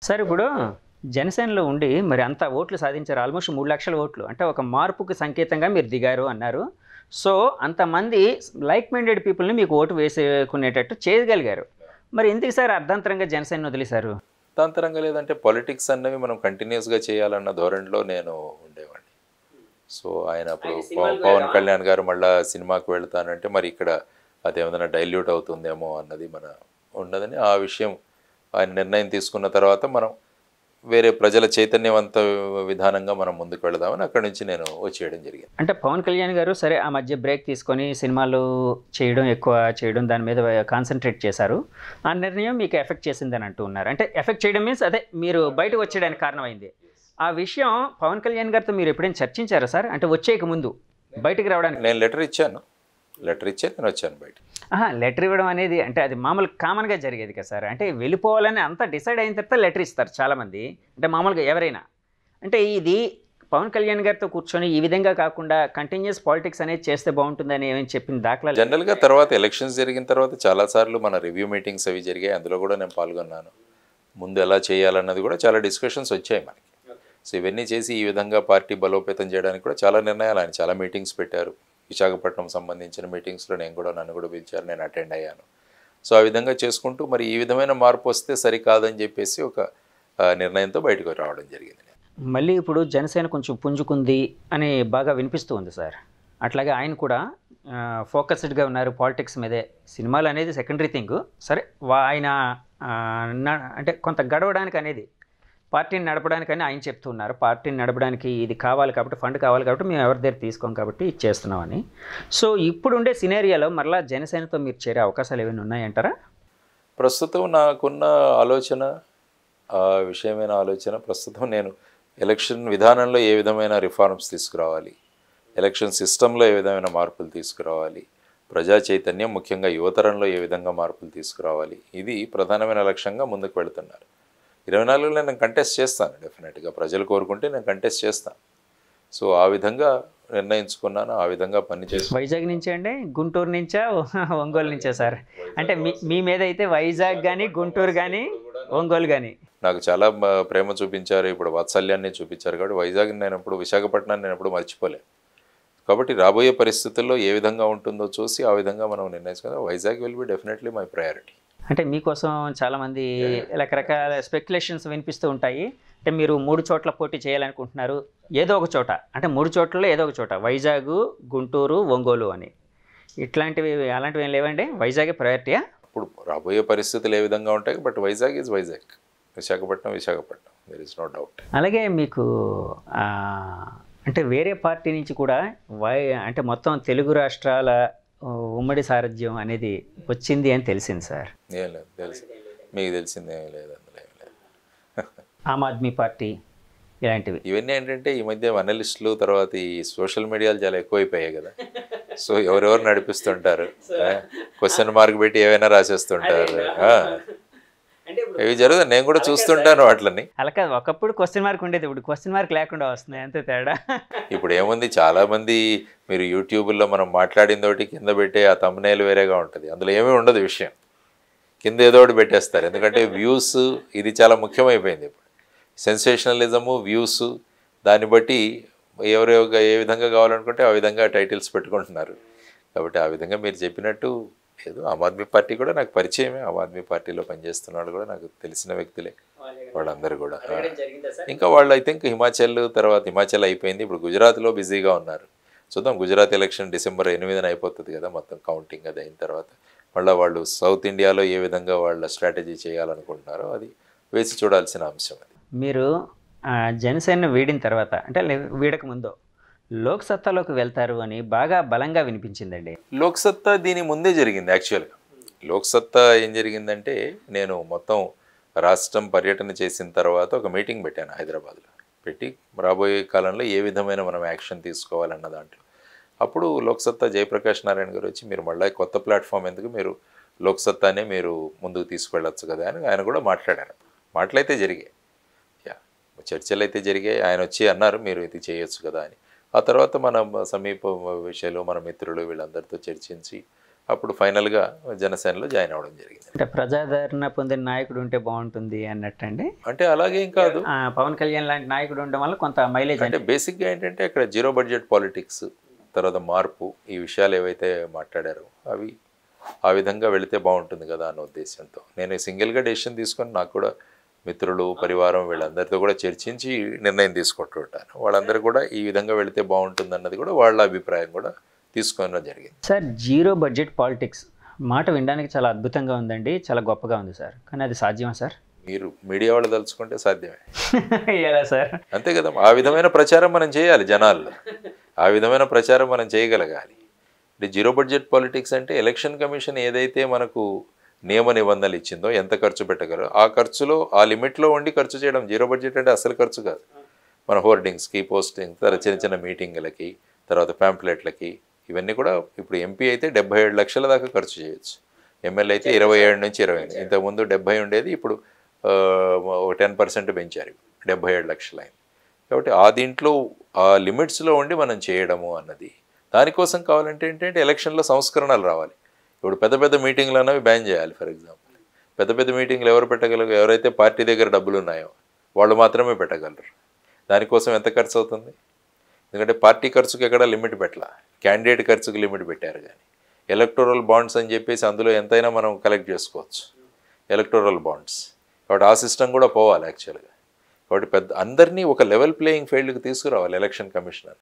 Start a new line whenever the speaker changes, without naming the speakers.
Sir ఇప్పుడు జనసేనలో ఉండి మరి అంత ఓట్లు సాధించారు, ఆల్మోస్ట్ 3,00,000 ఓట్లు, అంటే ఒక మార్పుకి సంకేతంగా మీరు దిగారు అన్నారు. సో అంతమంది లైక్ మైండెడ్ పీపుల్ని మీకు ఓటు వేసుకునేటట్టు చేయగలిగారు. మరి ఎందుకు సార్ అర్ధాంతరంగా జనసేన వదిలేశారు?
అర్థాంతరంగా లేదంటే పాలిటిక్స్ అన్నవి మనం కంటిన్యూస్గా చేయాలన్న ధోరణిలో నేను ఉండేవాడిని. సో ఆయన అప్పుడు పవన్ కళ్యాణ్ గారు మళ్ళీ సినిమాకి వెళ్తానంటే మరి ఇక్కడ అదేమన్నా డైల్యూట్ అవుతుందేమో అన్నది మన ఉన్నదని ఆ విషయం ఆయన నిర్ణయం తీసుకున్న తర్వాత మనం వేరే ప్రజల చైతన్యవంత విధానంగా మనం ముందుకు వెళదామని అక్కడి నుంచి నేను వచ్చేయడం జరిగింది.
అంటే పవన్ కళ్యాణ్ గారు సరే ఆ మధ్య బ్రేక్ తీసుకొని సినిమాలు ఎక్కువ చేయడం దాని మీద కాన్సన్ట్రేట్ చేశారు. ఆ నిర్ణయం మీకు ఎఫెక్ట్ చేసిందని అంటూ ఉన్నారు. అంటే ఎఫెక్ట్ చేయడం మీన్స్ అదే మీరు బయటకు వచ్చేయడానికి కారణమైంది. ఆ విషయం పవన్ కళ్యాణ్ గారితో మీరు ఎప్పుడైనా చర్చించారా సార్? అంటే వచ్చేయక ముందు బయటికి రావడానికి.
నేను లెటర్ ఇచ్చి నేను వచ్చాను బయట.
లెటర్ ఇవ్వడం అనేది అంటే అది మామూలు కామన్గా జరిగేది కదా సార్. అంటే వెళ్ళిపోవాలని అంతా డిసైడ్ అయిన తర్వాత లెటర్ ఇస్తారు చాలామంది, అంటే మామూలుగా ఎవరైనా. అంటే ఇది పవన్ కళ్యాణ్ గారితో కూర్చొని ఈ విధంగా కాకుండా కంటిన్యూస్ పాలిటిక్స్ అనేది చేస్తే బాగుంటుందని ఏమని చెప్పిన దాఖలా
జనరల్గా తర్వాత ఎలక్షన్స్ జరిగిన తర్వాత చాలాసార్లు మన రివ్యూ మీటింగ్స్ అవి జరిగాయి, అందులో కూడా నేను పాల్గొన్నాను. ముందు ఎలా చేయాలన్నది కూడా చాలా డిస్కషన్స్ వచ్చాయి మనకి. సో ఇవన్నీ చేసి ఈ విధంగా పార్టీ బలోపేతం చేయడానికి కూడా చాలా నిర్ణయాలు ఆయన చాలా మీటింగ్స్ పెట్టారు. విశాఖపట్నం సంబంధించిన మీటింగ్స్లో నన్ను కూడా పిలిచారు, నేను అటెండ్ అయ్యాను. సో ఆ విధంగా చేసుకుంటూ మరి ఈ విధమైన మార్పు వస్తే సరికాదని చెప్పేసి ఒక నిర్ణయంతో బయటకు రావడం జరిగింది.
మళ్ళీ ఇప్పుడు జనసేన కొంచెం పుంజుకుంది అని బాగా వినిపిస్తూ ఉంది సార్. అట్లాగే ఆయన కూడా ఫోకస్డ్గా ఉన్నారు పాలిటిక్స్ మీదే. సినిమాలు అనేది సెకండరీ థింగ్. సరే ఆయన అంటే కొంత గడవడానికి అనేది పార్టీని నడపడానికని ఆయన చెప్తున్నారు. పార్టీని నడపడానికి ఇది కావాలి కాబట్టి, ఫండ్ కావాలి కాబట్టి మేము ఎవరి దగ్గర తీసుకోం కాబట్టి ఇది చేస్తున్నామని. సో ఇప్పుడుండే సినేరియాలో మరలా జనసేనతో మీరు చేరే అవకాశాలు ఏమైనా ఉన్నాయంటారా?
ప్రస్తుతం నాకున్న ఆలోచన, విషయమైన ఆలోచన, ప్రస్తుతం నేను ఎలక్షన్ విధానంలో ఏ విధమైన రిఫార్మ్స్ తీసుకురావాలి, ఎలక్షన్ సిస్టంలో ఏ విధమైన మార్పులు తీసుకురావాలి, ప్రజా చైతన్యం ముఖ్యంగా యువతరంలో ఏ విధంగా మార్పులు తీసుకురావాలి, ఇది ప్రధానమైన లక్ష్యంగా ముందుకు వెళుతున్నారు. 24లో నేను కంటెస్ట్ చేస్తాను, డెఫినెట్గా ప్రజలు కోరుకుంటే నేను కంటెస్ట్ చేస్తాను. సో ఆ విధంగా నిర్ణయించుకున్నాను, ఆ విధంగా పనిచేస్తాను.
వైజాగ్ నుంచే అండి, గుంటూరు నుంచా, ఒంగోలు నుంచా సార్? అంటే మీ మీద అయితే వైజాగ్ కానీ, గుంటూరు కానీ, ఒంగోలు కానీ
నాకు చాలా ప్రేమ చూపించారు, ఇప్పుడు వాత్సల్యాన్ని చూపించారు. కాబట్టి వైజాగ్ విశాఖపట్నాన్ని నేను ఎప్పుడు మర్చిపోలేను. కాబట్టి రాబోయే పరిస్థితుల్లో ఏ విధంగా ఉంటుందో చూసి ఆ విధంగా మనం నిర్ణయించుకుందాం. Vizag will be definitely my priority.
అంటే మీకోసం చాలామంది రకరకాల స్పెక్యులేషన్స్ వినిపిస్తూ ఉంటాయి. అంటే మీరు 3 చోట్ల పోటీ చేయాలనుకుంటున్నారు, ఏదో ఒక చోట, అంటే 3 చోట్లలో ఏదో ఒక చోట, వైజాగ్, గుంటూరు, ఒంగోలు అని. అలాంటివి ఏం లేవండి? వైజాగే ప్రయారిటీయా?
ఇప్పుడు రాబోయే పరిస్థితులు ఏ విధంగా ఉంటాయి, but Vizag is Vizag, Visakhapatnam there is no doubt.
అలాగే మీకు అంటే వేరే పార్టీ నుంచి కూడా అంటే మొత్తం తెలుగు రాష్ట్రాల ఉమ్మడి సారథ్యం అనేది వచ్చింది అని తెలిసింది సార్.
ఏం లేదు, తెలుసు మీకు తెలిసింది ఏమీ లేదు, అందులో ఏం లేదు.
ఆమ్ ఆద్మీ పార్టీ ఇలాంటివి
ఇవన్నీ ఏంటంటే ఈ మధ్య అనలిస్టులు తర్వాత ఈ సోషల్ మీడియాలు చాలా ఎక్కువైపోయాయి కదా. సో ఎవరెవరు నడిపిస్తుంటారు, క్వశ్చన్ మార్క్ పెట్టి ఏవైనా రాసేస్తుంటారు, ఇవి జరుగుతుంది. నేను కూడా చూస్తుంటాను వాటిని.
అలా కాదు, ఒకప్పుడు క్వశ్చన్ మార్క్ ఉండేది, ఇప్పుడు క్వశ్చన్ మార్క్ లేకుండా వస్తున్నాయి, అంతే తేడా.
ఇప్పుడు ఏముంది, చాలామంది మీరు యూట్యూబ్లో మనం మాట్లాడిందోటి కింద పెట్టే ఆ థంబ్నెయిల్ వేరేగా ఉంటుంది, అందులో ఏమీ ఉండదు విషయం, కింద ఏదో ఒకటి పెట్టేస్తారు. ఎందుకంటే వ్యూస్ ఇది చాలా ముఖ్యమైపోయింది ఇప్పుడు. సెన్సేషనలిజము, వ్యూస్, దాన్ని బట్టి ఎవరు ఏ విధంగా కావాలనుకుంటే ఆ విధంగా టైటిల్స్ పెట్టుకుంటున్నారు. కాబట్టి ఆ విధంగా మీరు చెప్పినట్టు లేదు. ఆమ్ ఆద్మీ పార్టీ కూడా నాకు పరిచయమే, ఆమ్ ఆద్మీ పార్టీలో పనిచేస్తున్న వాళ్ళు కూడా నాకు తెలిసిన వ్యక్తులే వాళ్ళందరూ కూడా. ఇంకా వాళ్ళు ఐ థింక్ హిమాచల్ అయిపోయింది, ఇప్పుడు గుజరాత్లో బిజీగా ఉన్నారు. చూద్దాం, గుజరాత్ ఎలక్షన్ December 8న అయిపోతుంది కదా, మొత్తం కౌంటింగ్ అది అయిన తర్వాత మళ్ళీ వాళ్ళు సౌత్ ఇండియాలో ఏ విధంగా వాళ్ళ స్ట్రాటజీ చేయాలనుకుంటున్నారో అది వేసి చూడాల్సిన అంశం. అది
మీరు జనసేన వీడిన తర్వాత అంటే వీడక ముందు లోక్సత్తాలోకి వెళ్తారు అని బాగా బలంగా వినిపించిందండి.
లోక్సత్తా దీని ముందే జరిగింది. యాక్చువల్గా లోక్సత్తా ఏం జరిగిందంటే, నేను మొత్తం రాష్ట్రం పర్యటన చేసిన తర్వాత ఒక మీటింగ్ పెట్టాను హైదరాబాద్లో. పెట్టి రాబోయే కాలంలో ఏ విధమైన మనం యాక్షన్ తీసుకోవాలన్న దాంట్లో అప్పుడు లోక్సత్తా జయప్రకాష్ నారాయణ గారు వచ్చి, మీరు మళ్ళీ కొత్త ప్లాట్ఫామ్ ఎందుకు, మీరు లోక్సత్తానే మీరు ముందుకు తీసుకువెళ్ళచ్చు కదా అని ఆయన కూడా మాట్లాడారు. మాటలైతే జరిగాయి, చర్చలు అయితే జరిగాయి. ఆయన వచ్చి అన్నారు మీరు ఇది చేయొచ్చు కదా అని. ఆ తర్వాత మన సమీప విషయాలు మన మిత్రులు వీళ్ళందరితో చర్చించి అప్పుడు ఫైనల్గా జనసేనలో జాయిన్ అవ్వడం జరిగింది.
అంటే ప్రజాదరణ పొందిన నాయకుడు ఉంటే బాగుంటుంది అన్నట్టండి.
అంటే అలాగేం కాదు,
పవన్ కళ్యాణ్ లాంటి నాయకుడు ఉండడం వల్ల కొంత మైలేజ్
అంటే బేసిక్గా ఏంటంటే అక్కడ జీరో బడ్జెట్ పాలిటిక్స్, తర్వాత మార్పు, ఈ విషయాలు ఏవైతే మాట్లాడారో అవి ఆ విధంగా వెళితే బాగుంటుంది కదా అన్న ఉద్దేశంతో నేను సింగిల్గా డెసిషన్ తీసుకొని, నాకు కూడా మిత్రులు, పరివారం వీళ్ళందరితో కూడా చర్చించి నిర్ణయం తీసుకుంటూ ఉంటాను. వాళ్ళందరూ కూడా ఈ విధంగా వెళితే బాగుంటుంది అన్నది కూడా వాళ్ళ అభిప్రాయం కూడా తీసుకోవడం జరిగింది.
సార్, జీరో బడ్జెట్ పాలిటిక్స్ మాట వినడానికి చాలా అద్భుతంగా ఉందండి, చాలా గొప్పగా ఉంది సార్. కానీ అది సాధ్యమా సార్?
మీరు మీడియా వాళ్ళు తలుచుకుంటే సాధ్యమే.
ఎలా సార్?
అంతే కదా, ఆ విధమైన ప్రచారం మనం చేయాలి జనాల్లో, ఆ విధమైన ప్రచారం మనం చేయగలగాలి. అంటే జీరో బడ్జెట్ పాలిటిక్స్ అంటే ఎలక్షన్ కమిషన్ ఏదైతే మనకు నియమ నిబంధనలు ఇచ్చిందో, ఎంత ఖర్చు పెట్టగలరో ఆ ఖర్చులో, ఆ లిమిట్లో ఉండి ఖర్చు చేయడం. జీరో బడ్జెట్ అంటే అసలు ఖర్చు కాదు. మన హోర్డింగ్స్కి, పోస్టింగ్స్, తర్వాత చిన్న చిన్న మీటింగులకి, తర్వాత ప్యాంప్లెట్లకి, ఇవన్నీ కూడా ఇప్పుడు ఎంపీ అయితే 77 లక్షల దాకా ఖర్చు చేయొచ్చు, ఎమ్మెల్యే అయితే 27 నుంచి 28. ఇంతకుముందు 70 ఉండేది, ఇప్పుడు 10% పెంచారు, 77 లక్షలు అయింది. కాబట్టి ఆ దీంట్లో ఆ లిమిట్స్లో ఉండి మనం చేయడము అన్నది. దానికోసం కావాలంటే ఏంటంటే ఎలక్షన్లో సంస్కరణలు రావాలి. ఇప్పుడు పెద్ద పెద్ద మీటింగ్లు అన్నవి బ్యాన్ చేయాలి. ఫర్ ఎగ్జాంపుల్, పెద్ద పెద్ద మీటింగ్లు ఎవరు పెట్టగలరు? ఎవరైతే పార్టీ దగ్గర డబ్బులు ఉన్నాయో వాళ్ళు మాత్రమే పెట్టగలరు. దానికోసం ఎంత ఖర్చు అవుతుంది? ఎందుకంటే పార్టీ ఖర్చుకి ఎక్కడ లిమిట్ పెట్టాల, క్యాండిడేట్ ఖర్చుకి లిమిట్ పెట్టారు. కానీ ఎలక్టోరల్ బాండ్స్ అని చెప్పేసి అందులో ఎంతైనా మనం కలెక్ట్ చేసుకోవచ్చు, ఎలక్టోరల్ బాండ్స్. కాబట్టి ఆ సిస్టమ్ కూడా పోవాలి యాక్చువల్గా. కాబట్టి అందరినీ ఒక లెవెల్ ప్లేయింగ్ ఫీల్డ్కి తీసుకురావాలి ఎలక్షన్ కమిషనర్.